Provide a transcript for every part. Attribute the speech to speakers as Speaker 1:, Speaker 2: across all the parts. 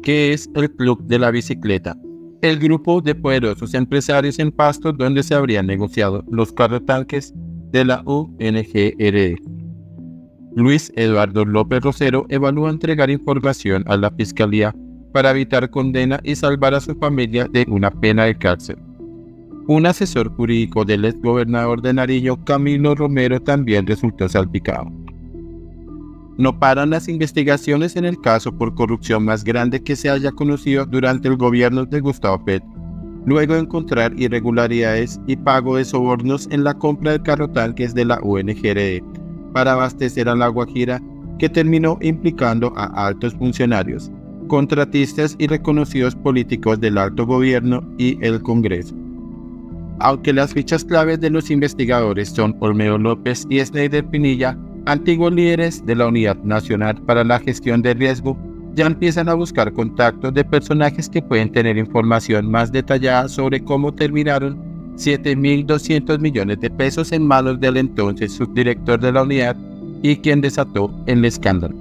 Speaker 1: ¿Qué es el Club de la Bicicleta? El grupo de poderosos empresarios en Pasto donde se habrían negociado los carrotanques de la UNGRE. Luis Eduardo López Rosero evalúa entregar información a la Fiscalía para evitar condena y salvar a su familia de una pena de cárcel. Un asesor jurídico del exgobernador de Nariño, Camilo Romero, también resultó salpicado. No paran las investigaciones en el caso por corrupción más grande que se haya conocido durante el gobierno de Gustavo Petro, luego de encontrar irregularidades y pago de sobornos en la compra de carrotanques de la UNGRE para abastecer a La Guajira, que terminó implicando a altos funcionarios, contratistas y reconocidos políticos del alto gobierno y el Congreso. Aunque las fichas claves de los investigadores son Olmedo López y Sneider Pinilla, antiguos líderes de la Unidad Nacional para la Gestión de Riesgo, ya empiezan a buscar contactos de personajes que pueden tener información más detallada sobre cómo terminaron 7.200 millones de pesos en manos del entonces subdirector de la unidad y quien desató el escándalo.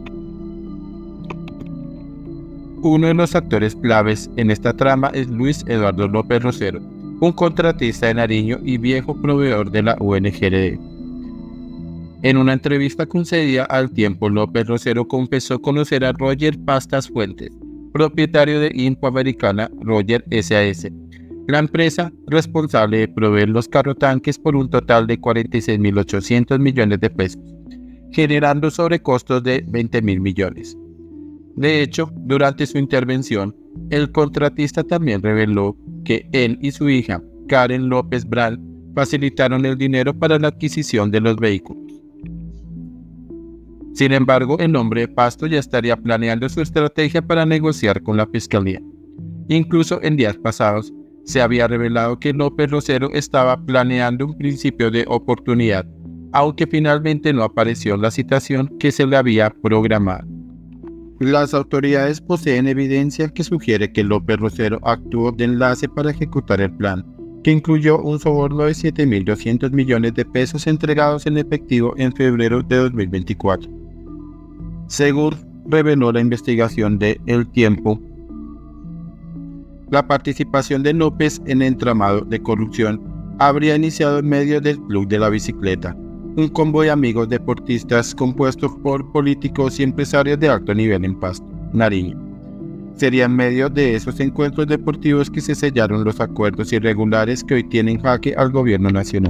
Speaker 1: Uno de los actores claves en esta trama es Luis Eduardo López Rosero, un contratista de Nariño y viejo proveedor de la UNGRE. En una entrevista concedida al Tiempo, López Rosero confesó conocer a Roger Pastas Fuentes, propietario de Infoamericana Roger S.A.S., la empresa responsable de proveer los carrotanques por un total de 46.800 millones de pesos, generando sobrecostos de 20.000 millones. De hecho, durante su intervención, el contratista también reveló que él y su hija, Karen López Brand, facilitaron el dinero para la adquisición de los vehículos. Sin embargo, el hombre de Pasto ya estaría planeando su estrategia para negociar con la Fiscalía. Incluso en días pasados, se había revelado que López Rosero estaba planeando un principio de oportunidad, aunque finalmente no apareció la citación que se le había programado. Las autoridades poseen evidencia que sugiere que López Rosero actuó de enlace para ejecutar el plan, que incluyó un soborno de 7.200 millones de pesos entregados en efectivo en febrero de 2024. Según reveló la investigación de El Tiempo, la participación de López en el entramado de corrupción habría iniciado en medio del Club de la Bicicleta, un convoy de amigos deportistas compuesto por políticos y empresarios de alto nivel en Pasto, Nariño. Sería en medio de esos encuentros deportivos que se sellaron los acuerdos irregulares que hoy tienen jaque al gobierno nacional.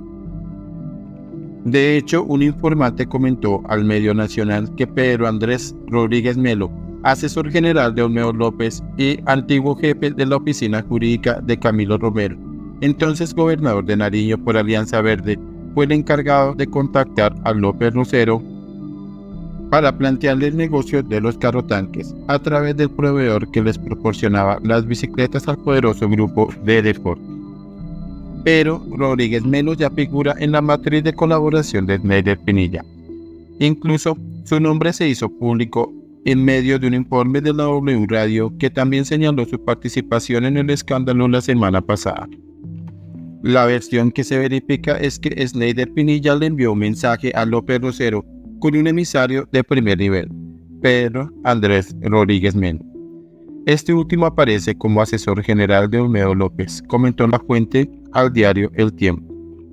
Speaker 1: De hecho, un informante comentó al medio nacional que Pedro Andrés Rodríguez Melo, asesor general de Olmedo López y antiguo jefe de la oficina jurídica de Camilo Romero, entonces gobernador de Nariño por Alianza Verde, fue el encargado de contactar a López Rosero para plantearle el negocio de los carrotanques a través del proveedor que les proporcionaba las bicicletas al poderoso grupo de Defort. Pero Rodríguez Melo ya figura en la matriz de colaboración de Sneider Pinilla. Incluso su nombre se hizo público en medio de un informe de la W Radio que también señaló su participación en el escándalo la semana pasada. La versión que se verifica es que Sneider Pinilla le envió un mensaje a López Rosero con un emisario de primer nivel, Pedro Andrés Rodríguez Melo. Este último aparece como asesor general de Olmedo López, comentó la fuente al diario El Tiempo.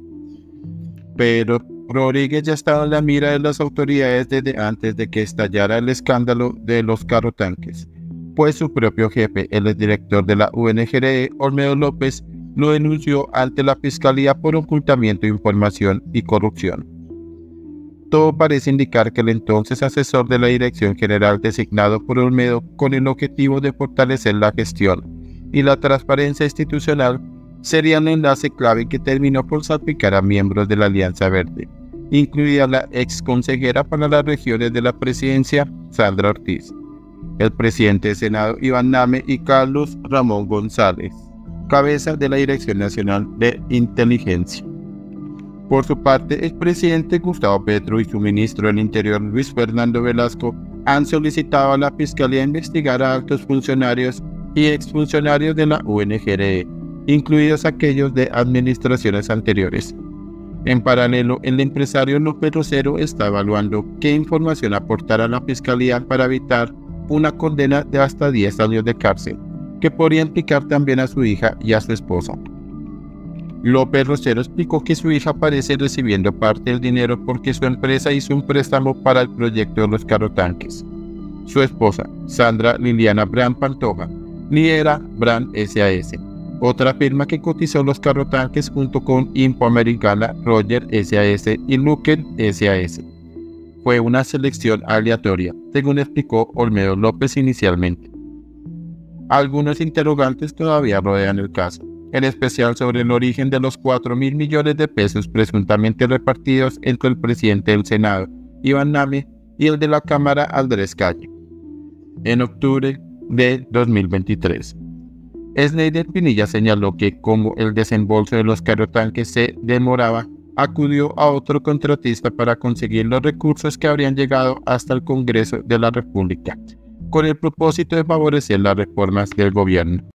Speaker 1: Pero Rodríguez ya estaba en la mira de las autoridades desde antes de que estallara el escándalo de los carrotanques, pues su propio jefe, el exdirector de la UNGRE, Olmedo López, lo denunció ante la Fiscalía por ocultamiento de información y corrupción. Todo parece indicar que el entonces asesor de la Dirección General designado por Olmedo con el objetivo de fortalecer la gestión y la transparencia institucional sería el enlace clave que terminó por salpicar a miembros de la Alianza Verde, incluida la ex consejera para las regiones de la presidencia, Sandra Ortiz, el presidente del Senado, Iván Name, y Carlos Ramón González, cabeza de la Dirección Nacional de Inteligencia. Por su parte, el presidente Gustavo Petro y su ministro del Interior, Luis Fernando Velasco, han solicitado a la Fiscalía investigar a altos funcionarios y exfuncionarios de la UNGRE, incluidos aquellos de administraciones anteriores. En paralelo, el empresario López Rosero está evaluando qué información aportar a la Fiscalía para evitar una condena de hasta 10 años de cárcel, que podría implicar también a su hija y a su esposa. López Rosero explicó que su hija parece recibiendo parte del dinero porque su empresa hizo un préstamo para el proyecto de los carrotanques. Su esposa, Sandra Liliana Brand Pantoja, lidera Brand SAS, otra firma que cotizó los carrotanques junto con Impo Americana, Roger SAS y Luken SAS. Fue una selección aleatoria, según explicó Olmedo López inicialmente. Algunos interrogantes todavía rodean el caso, en especial sobre el origen de los 4.000 millones de pesos presuntamente repartidos entre el presidente del Senado, Iván Name, y el de la Cámara, Andrés Calle, en octubre de 2023. Sneider Pinilla señaló que, como el desembolso de los carrotanques se demoraba, acudió a otro contratista para conseguir los recursos que habrían llegado hasta el Congreso de la República, con el propósito de favorecer las reformas del gobierno.